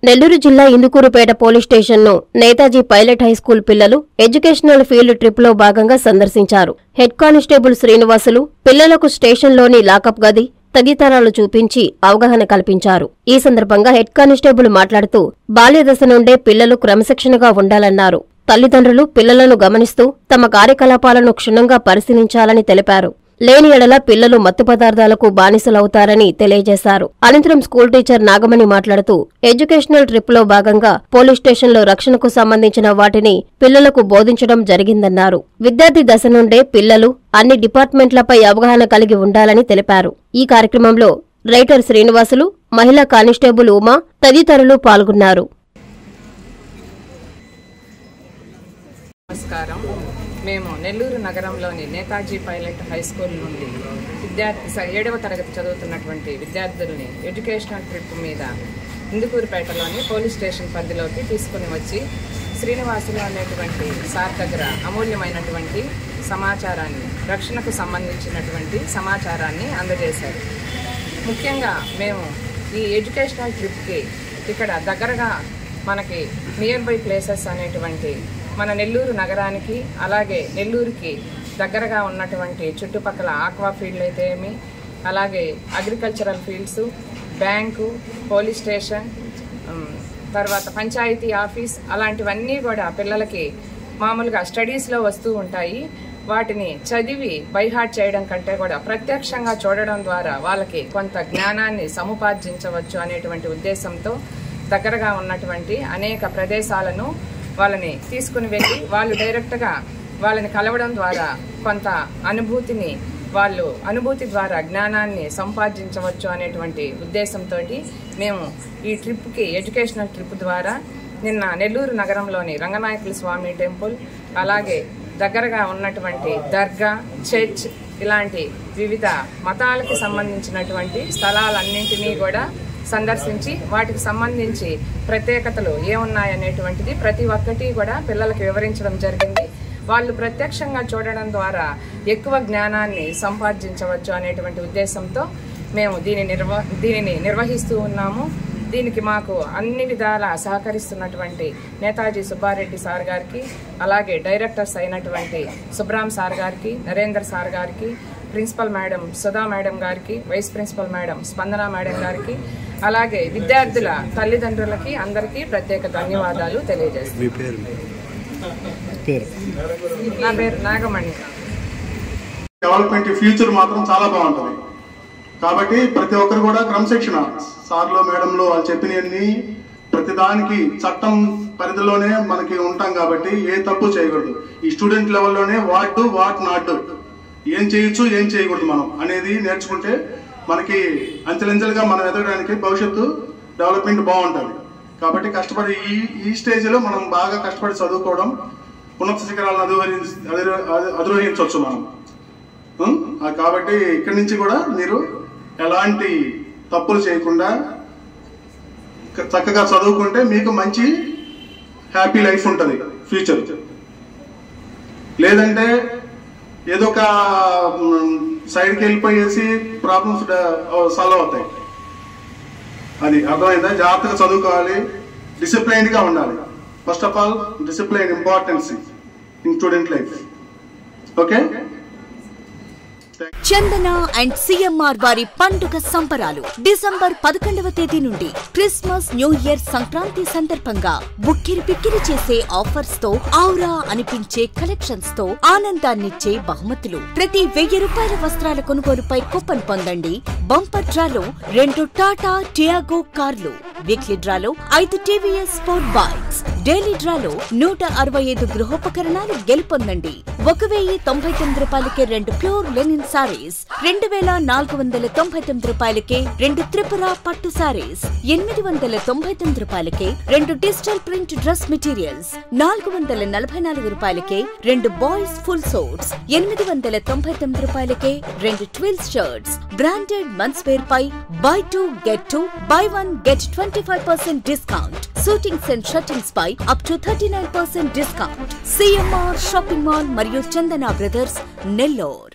నెల్లూరు జిల్లా ఇందుకూరుపేట పోలీస్ స్టేషన్ను Netaji pilot high school పిల్లలు ఎడ్యుకేషనల్ ఫీల్డ్ ట్రిప్లో భాగంగా సందర్శించారు. హెడ్ కానిస్టేబుల్ శ్రీనివాసులు పిల్లలకు స్టేషన్లోని లాకప్ గది తదితరాలు చూపించి అవగాహన కల్పించారు. ఈ సందర్భంగా హెడ్ కానిస్టేబుల్ మాట్లాడుతూ బాల్యదశ నుండే పిల్లలు క్రమశిక్షణగా ఉండాలన్నారు. తల్లిదండ్రులు పిల్లలను గమనిస్తూ తమ కార్యకలాపాలను క్షుణ్ణంగా పరిశీలించాలని తెలిపారు. లేని ఎడల పిల్లలు మత్తు పదార్థాలకు బానిసలవుతారని తెలియజేశారు. అనంతరం స్కూల్ టీచర్ నాగమణి మాట్లాడుతూ ఎడ్యుకేషనల్ ట్రిప్లో భాగంగా పోలీస్ స్టేషన్లో రక్షణకు సంబంధించిన వాటిని పిల్లలకు బోధించడం జరిగిందన్నారు. విద్యార్థి దశ నుండే పిల్లలు అన్ని డిపార్ట్మెంట్లపై అవగాహన కలిగి ఉండాలని తెలిపారు. ఈ కార్యక్రమంలో రైటర్ శ్రీనివాసులు, మహిళా కానిస్టేబుల్ ఉమా తదితరులు పాల్గొన్నారు. నమస్కారం. మేము నెల్లూరు నగరంలోని నేతాజీ పైలట్ హైస్కూల్ నుండి 7వ తరగతి చదువుతున్నటువంటి విద్యార్థుల్ని ఎడ్యుకేషనల్ ట్రిప్ మీద ఇందుకూరుపేటలోని పోలీస్ స్టేషన్ పరిధిలోకి తీసుకుని వచ్చి శ్రీనివాసులు అనేటువంటి సార్ దగ్గర అమూల్యమైనటువంటి సమాచారాన్ని, రక్షణకు సంబంధించినటువంటి సమాచారాన్ని అందజేశారు. ముఖ్యంగా మేము ఈ ఎడ్యుకేషనల్ ట్రిప్కి ఇక్కడ దగ్గరగా మనకి నియర్ బై ప్లేసెస్ అనేటువంటి మన నెల్లూరు నగరానికి, అలాగే నెల్లూరుకి దగ్గరగా ఉన్నటువంటి చుట్టుపక్కల ఆక్వా ఫీల్డ్ అయితే ఏమి, అలాగే agricultural fields, bank, police station, తర్వాత పంచాయతీ ఆఫీస్, అలాంటివన్నీ కూడా పిల్లలకి మామూలుగా స్టడీస్లో వస్తూ ఉంటాయి. వాటిని చదివి బైహార్ట్ చేయడం కంటే కూడా ప్రత్యక్షంగా చూడడం ద్వారా వాళ్ళకి కొంత జ్ఞానాన్ని సముపార్జించవచ్చు అనేటువంటి ఉద్దేశంతో దగ్గరగా ఉన్నటువంటి అనేక ప్రదేశాలను వాళ్ళని తీసుకుని వెళ్ళి వాళ్ళు డైరెక్ట్గా వాళ్ళని కలవడం ద్వారా కొంత అనుభూతి ద్వారా జ్ఞానాన్ని సంపాదించవచ్చు అనేటువంటి ఉద్దేశంతో మేము ఈ ట్రిప్కి ఎడ్యుకేషనల్ ట్రిప్ ద్వారా నిన్న నెల్లూరు నగరంలోని రంగనాయకుల స్వామి టెంపుల్, అలాగే దగ్గరగా ఉన్నటువంటి దర్గా, చర్చ్ ఇలాంటి వివిధ మతాలకు సంబంధించినటువంటి స్థలాలన్నింటినీ కూడా సందర్శించి వాటికి సంబంధించి ప్రత్యేకతలు ఏమున్నాయనేటువంటిది ప్రతి ఒక్కటి కూడా పిల్లలకు వివరించడం జరిగింది. వాళ్ళు ప్రత్యక్షంగా చూడడం ద్వారా ఎక్కువ జ్ఞానాన్ని సంపాదించవచ్చు అనేటువంటి ఉద్దేశంతో మేము దీనిని నిర్వహిస్తూ ఉన్నాము. దీనికి మాకు అన్ని విధాలా సహకరిస్తున్నటువంటి నేతాజీ సుబ్బారెడ్డి సార్ గారికి, అలాగే డైరెక్టర్స్ అయినటువంటి సుబ్రాం సార్ గారికి, నరేందర్ సార్ గారికి, ప్రిన్సిపల్ మేడం సుధా మేడం గారికి, vice principal madam Spandana madam గారికి, అలాగే విద్యార్థుల తల్లిదండ్రులకి అందరికీ ప్రత్యేక ధన్యవాదాలు తెలియజేస్తాను. నా పేరు నాగమణి. డెవలప్మెంట్ ఫ్యూచర్ మాత్రం చాలా బాగుంటుంది కాబట్టి ప్రతి ఒక్కరు కూడా క్రమశిక్షణ, సార్లు మేడంలు వాళ్ళు చెప్పినవన్నీ ప్రతిదానికి చట్టం పరిధిలోనే మనకి ఉంటాం కాబట్టి ఏ తప్పు చేయకూడదు. ఈ స్టూడెంట్ లెవెల్లోనే what do what not do, ఏం చేయొచ్చు ఏం చేయకూడదు మనం అనేది నేర్చుకుంటే మనకి అంచెలంచెలుగా మనం ఎదగడానికి భవిష్యత్తు డెవలప్మెంట్ బాగుంటుంది. కాబట్టి కష్టపడి ఈ స్టేజ్లో మనం బాగా కష్టపడి చదువుకోవడం, ఉన్నత శిఖరాలను అధిరోహించవచ్చు మనం. కాబట్టి ఇక్కడి నుంచి కూడా మీరు ఎలాంటి తప్పులు చేయకుండా చక్కగా చదువుకుంటే మీకు మంచి హ్యాపీ లైఫ్ ఉంటుంది ఫ్యూచర్. లేదంటే ఏదో ఒక సైడ్కి వెళ్ళిపోయేసి ప్రాబ్లమ్స్ సాల్వ్ అవుతాయి. అది అర్థమైందా? జాగ్రత్తగా చదువుకోవాలి, డిసిప్లైన్డ్గా ఉండాలి. First of all discipline importance in student life. Okay. Chandana and C M R వారి పండుగ సంబరాలు డిసెంబర్ 11వ తేదీ నుండి క్రిస్మస్, న్యూ ఇయర్, సంక్రాంతి సందర్భంగా బుక్కిరి పిక్కిరి చేసే ఆఫర్స్ తో, ఔరా అనిపించే కలెక్షన్స్ తో ఆనందాన్నిచ్చే బహుమతులు. ప్రతి 1000 రూపాయల వస్త్రాల కొనుగోలుపై కూపన్ పొందండి. బంపర్ డ్రాలో 2 టాటా టియాగో కార్లు, వీక్లీ డ్రాలో 5 టీవీఎస్ స్పోర్ట్ బైక్స్, డైలీ డ్రాలో 165 గృహోపకరణాలు గెలుపొందండి. 1099 రూపాయలకే 2 ప్యూర్ లెనిన్ సారీస్, 2499 రూపాయలకే 2 త్రిపుర పట్టు సారీస్, 899 రూపాయలకే 2 డిజిటల్ ప్రింట్ డ్రెస్ మెటీరియల్స్, 444 రూపాయలకే 2 బాయ్స్ ఫుల్ సోట్స్, 899 రూపాయలకే 2 twills shirts. Branded men's wear పై buy 2 get 2, buy 1 get 25% discount. Suitings and shirtings పై up to 39% discount. C M R shopping mall మరియు చందన బ్రదర్స్, నెల్లూరు.